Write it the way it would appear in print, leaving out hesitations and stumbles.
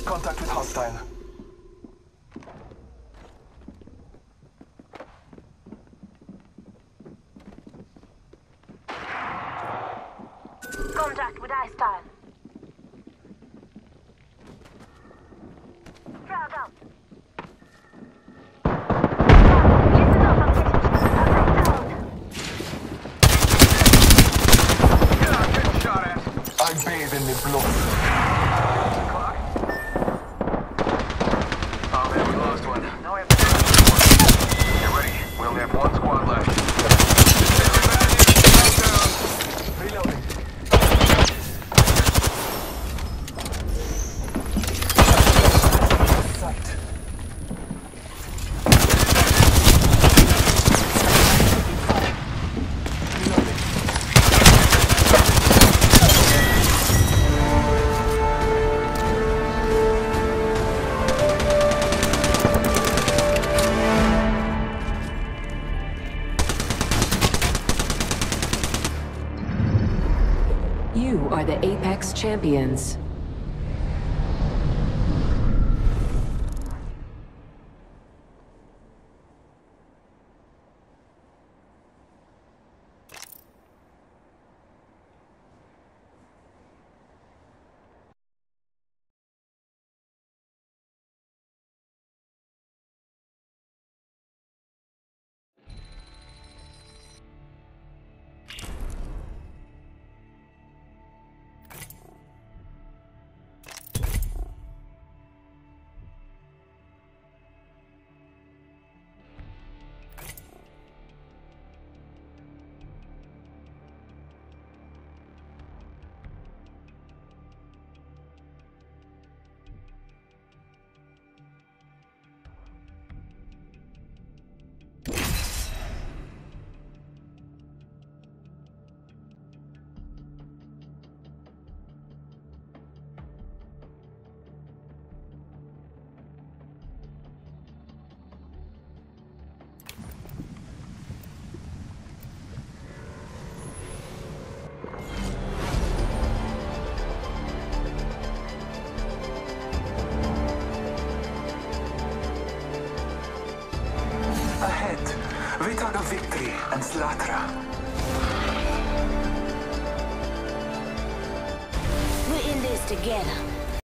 Contact with hostile. Contact with hostile. Frag out. Listen up, I'm getting shot at. I bathe in the blood. Oh man, we lost one. Now we have to get ready. We only have one squad left. Reloading. Sight. You are the Apex Champions. Ahead, Vitag of Victory and Slatra. We're in this together.